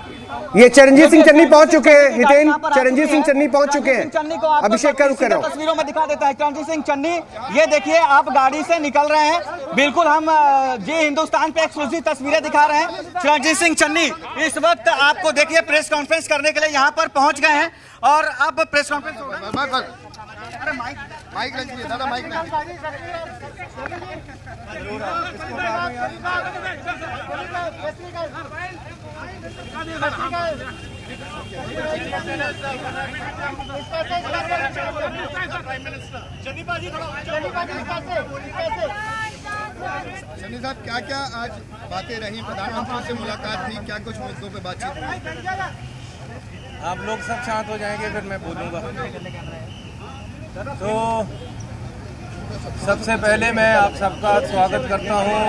ये चरणजीत सिंह चन्नी पहुंच चुके हैं। हितेन, चरणजीत सिंह चन्नी पहुंच चुके हैं। अभिषेक का रुख करो। तस्वीरों में दिखा देता है चरणजीत सिंह चन्नी। ये देखिए आप गाड़ी से निकल रहे हैं। बिल्कुल हम जी हिंदुस्तान पे एक्सक्लूसिव तस्वीरें दिखा रहे हैं। चरणजीत सिंह चन्नी इस वक्त आपको देखिए प्रेस कॉन्फ्रेंस करने के लिए यहाँ पर पहुंच गए हैं और अब प्रेस कॉन्फ्रेंस चन्नी साहब, क्या क्या आज बातें रही? प्रधानमंत्री से मुलाकात थी, क्या कुछ मुद्दों पे बातचीत हुई? आप लोग सब शांत हो जाएंगे फिर मैं बोलूँगा। तो सबसे पहले मैं आप सबका स्वागत करता हूँ।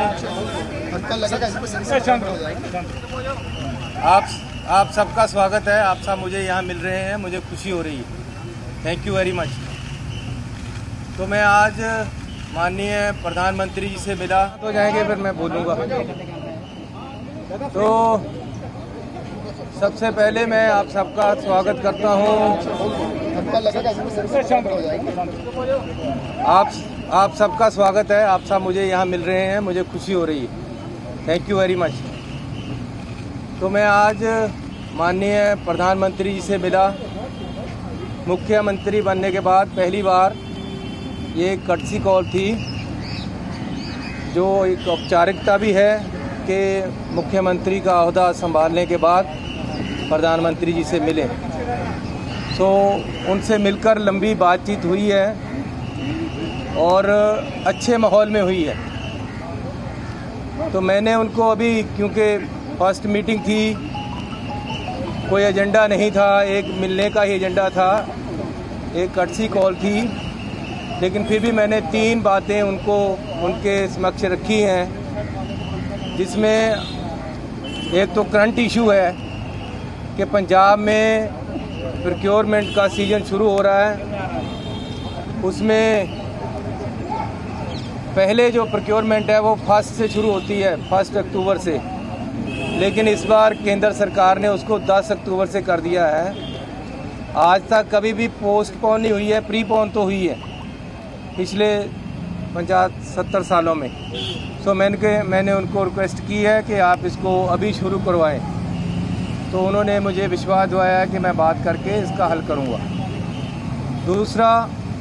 आप सबका स्वागत है। आप सब मुझे यहाँ मिल रहे हैं, मुझे खुशी हो रही है। Thank you very much. तो मैं आज माननीय प्रधानमंत्री जी से मिला तो जाएंगे फिर मैं बोलूँगा। तो सबसे पहले मैं आप सबका स्वागत करता हूँ। आप सबका स्वागत है। आप सब मुझे यहाँ मिल रहे हैं, मुझे खुशी हो रही है। Thank you very much. तो मैं आज माननीय प्रधानमंत्री जी से मिला। मुख्यमंत्री बनने के बाद पहली बार ये कर्टसी कॉल थी, जो एक औपचारिकता भी है कि मुख्यमंत्री का ओहदा संभालने के बाद प्रधानमंत्री जी से मिले। तो उनसे मिलकर लंबी बातचीत हुई है और अच्छे माहौल में हुई है। तो मैंने उनको अभी, क्योंकि फर्स्ट मीटिंग थी, कोई एजेंडा नहीं था, एक मिलने का ही एजेंडा था, एक कर्टसी कॉल थी, लेकिन फिर भी मैंने 3 बातें उनके समक्ष रखी हैं, जिसमें एक तो करंट इशू है कि पंजाब में प्रोक्योरमेंट का सीज़न शुरू हो रहा है। उसमें पहले जो प्रोक्योरमेंट है वो 1 से शुरू होती है, 1 अक्टूबर से, लेकिन इस बार केंद्र सरकार ने उसको 10 अक्टूबर से कर दिया है। आज तक कभी भी पोस्टपोन नहीं हुई है, प्रीपोन तो हुई है पिछले 50-70 सालों में। तो मैंने उनको रिक्वेस्ट की है कि आप इसको अभी शुरू करवाएं। तो उन्होंने मुझे विश्वास दिलाया कि मैं बात करके इसका हल करूंगा। दूसरा,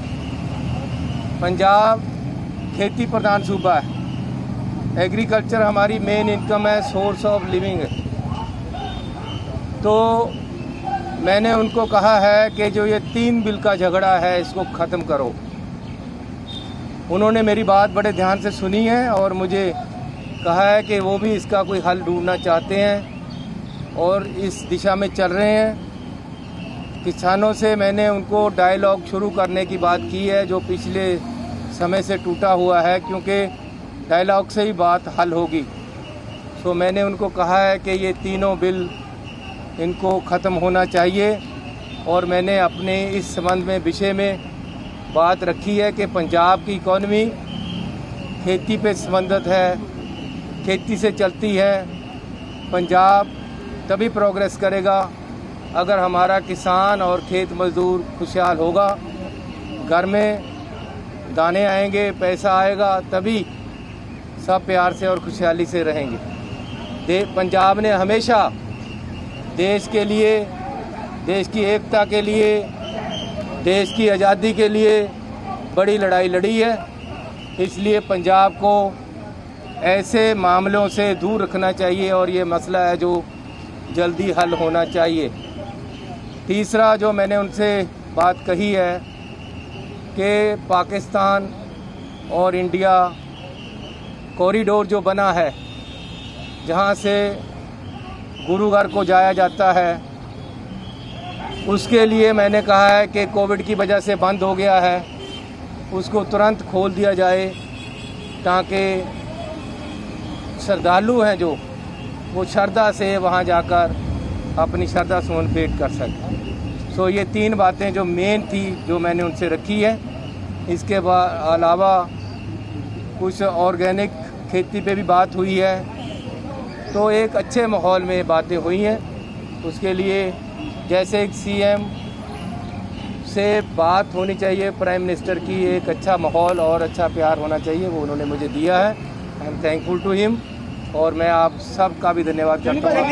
पंजाब खेती प्रधान सूबा है। एग्रीकल्चर हमारी मेन इनकम है, सोर्स ऑफ लिविंग है। तो मैंने उनको कहा है कि जो ये 3 बिल का झगड़ा है इसको ख़त्म करो। उन्होंने मेरी बात बड़े ध्यान से सुनी है और मुझे कहा है कि वो भी इसका कोई हल ढूंढना चाहते हैं और इस दिशा में चल रहे हैं। किसानों से मैंने उनको डायलॉग शुरू करने की बात की है, जो पिछले समय से टूटा हुआ है, क्योंकि डायलॉग से ही बात हल होगी। तो मैंने उनको कहा है कि ये तीनों बिल इनको ख़त्म होना चाहिए और मैंने अपने इस संबंध में विषय में बात रखी है कि पंजाब की इकॉनमी खेती पे संबंधित है, खेती से चलती है। पंजाब तभी प्रोग्रेस करेगा अगर हमारा किसान और खेत मजदूर खुशहाल होगा, घर में दाने आएंगे, पैसा आएगा, तभी सब प्यार से और खुशहाली से रहेंगे। पंजाब ने हमेशा देश के लिए, देश की एकता के लिए, देश की आज़ादी के लिए बड़ी लड़ाई लड़ी है। इसलिए पंजाब को ऐसे मामलों से दूर रखना चाहिए और ये मसला है जो जल्दी हल होना चाहिए। तीसरा जो मैंने उनसे बात कही है कि पाकिस्तान और इंडिया कॉरिडोर जो बना है, जहाँ से गुरुद्वार को जाया जाता है, उसके लिए मैंने कहा है कि कोविड की वजह से बंद हो गया है, उसको तुरंत खोल दिया जाए ताकि श्रद्धालु हैं जो वो श्रद्धा से वहाँ जाकर अपनी श्रद्धा सुमन भेंट कर सकें। सो ये 3 बातें जो मेन थी जो मैंने उनसे रखी है। इसके अलावा कुछ ऑर्गेनिक खेती पे भी बात हुई है। तो एक अच्छे माहौल में बातें हुई हैं उसके लिए जैसे एक सीएम से बात होनी चाहिए, प्राइम मिनिस्टर की एक अच्छा माहौल और अच्छा प्यार होना चाहिए, वो उन्होंने मुझे दिया है। I am thankful to him और मैं आप सब का भी धन्यवाद करता हूँ।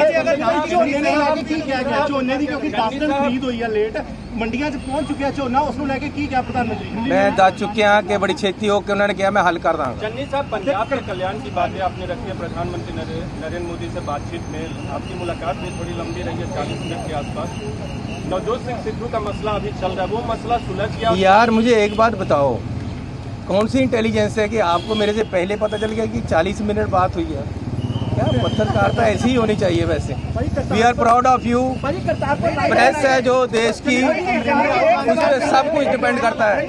मैं दस चुके हैं कि बड़ी छेती होकर उन्होंने किया, मैं हल कर दूँगा। चन्नी साहब, पंजाब के कल्याण की बातें आपने रखी है, प्रधानमंत्री नरेंद्र मोदी से बातचीत में आपकी मुलाकात भी थोड़ी लंबी रही है, 40 मिनट के आसपास। नवजोत सिंह सिद्धू का मसला अभी चल रहा है, वो मसला सुलझ गया? यार मुझे एक बात बताओ, कौन सी इंटेलिजेंस है कि आपको मेरे से पहले पता चल गया कि 40 मिनट बात हुई है? क्या पत्रकारिता ऐसी ही होनी चाहिए। वैसे we are proud of you. Press है जो देश की, उस पर सब कुछ डिपेंड करता है।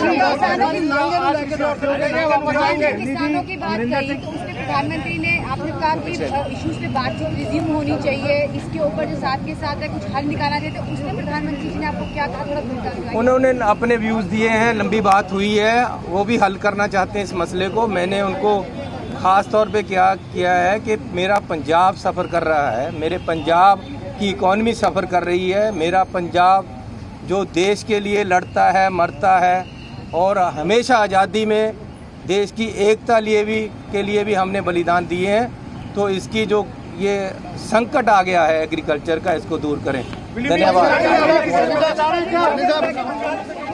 किसानों की बात कही तो उसमें प्रधानमंत्री ने आपने कहा कि इश्यूज पे बातचीत रिज्यूम होनी चाहिए, इसके ऊपर जो साथ के साथ है कुछ हल निकाला जाए, तो उसमें प्रधानमंत्री जी ने आपको क्या कहा, थोड़ा बताइए। उन्होंने अपने व्यूज दिए हैं, लंबी बात हुई है, वो भी हल करना चाहते हैं इस मसले को। मैंने उनको खास तौर पे क्या किया है कि मेरा पंजाब सफ़र कर रहा है, मेरे पंजाब की इकॉनमी सफ़र कर रही है, मेरा पंजाब जो देश के लिए लड़ता है, मरता है और हमेशा आज़ादी में देश की एकता के लिए भी हमने बलिदान दिए हैं। तो इसकी जो ये संकट आ गया है एग्रीकल्चर का, इसको दूर करें। धन्यवाद।